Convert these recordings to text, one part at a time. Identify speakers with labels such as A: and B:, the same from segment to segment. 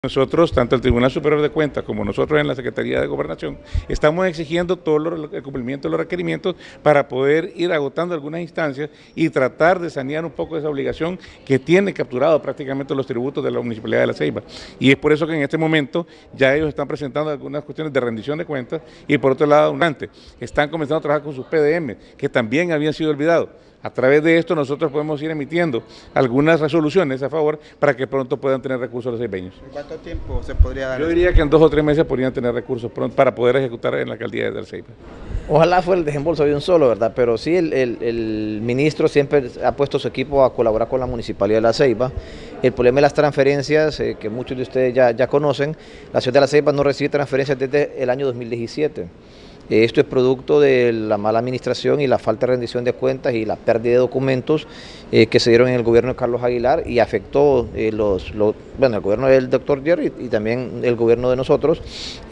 A: Nosotros, tanto el Tribunal Superior de Cuentas como nosotros en la Secretaría de Gobernación, estamos exigiendo todo el cumplimiento de los requerimientos para poder ir agotando algunas instancias y tratar de sanear un poco esa obligación que tiene capturado prácticamente los tributos de la Municipalidad de La Ceiba. Y es por eso que en este momento ya ellos están presentando algunas cuestiones de rendición de cuentas y por otro lado, están comenzando a trabajar con sus PDM, que también habían sido olvidados. A través de esto nosotros podemos ir emitiendo algunas resoluciones a favor para que pronto puedan tener recursos los ceibeños.
B: ¿En cuánto tiempo se podría dar?
A: Yo diría que en 2 o 3 meses podrían tener recursos para poder ejecutar en la alcaldía de La Ceiba.
C: Ojalá fuera el desembolso de un solo, ¿verdad? Pero sí, el ministro siempre ha puesto su equipo a colaborar con la Municipalidad de La Ceiba. El problema de las transferencias, que muchos de ustedes ya conocen, la ciudad de La Ceiba no recibe transferencias desde el año 2017. Esto es producto de la mala administración y la falta de rendición de cuentas y la pérdida de documentos que se dieron en el gobierno de Carlos Aguilar y afectó el gobierno del doctor Jerry y también el gobierno de nosotros.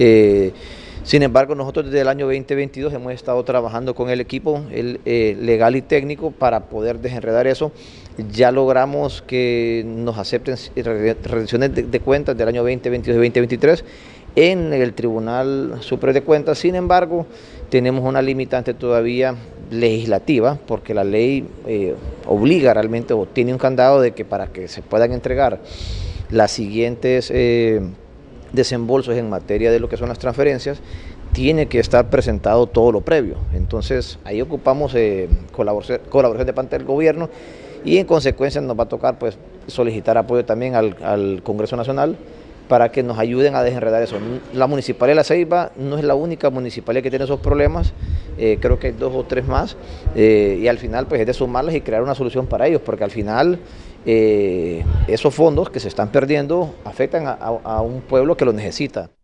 C: Sin embargo, nosotros desde el año 2022 hemos estado trabajando con el equipo legal y técnico para poder desenredar eso. Ya logramos que nos acepten rendiciones de cuentas del año 2022 y 2023 en el Tribunal Superior de Cuentas. Sin embargo, tenemos una limitante todavía legislativa, porque la ley obliga realmente o tiene un candado de que para que se puedan entregar las siguientes desembolsos en materia de lo que son las transferencias, tiene que estar presentado todo lo previo. Entonces ahí ocupamos colaboración de parte del gobierno y en consecuencia nos va a tocar pues solicitar apoyo también al Congreso Nacional para que nos ayuden a desenredar eso. La Municipalidad de La Ceiba no es la única municipalidad que tiene esos problemas, creo que hay 2 o 3 más, y al final pues es de sumarlas y crear una solución para ellos, porque al final esos fondos que se están perdiendo afectan a un pueblo que los necesita.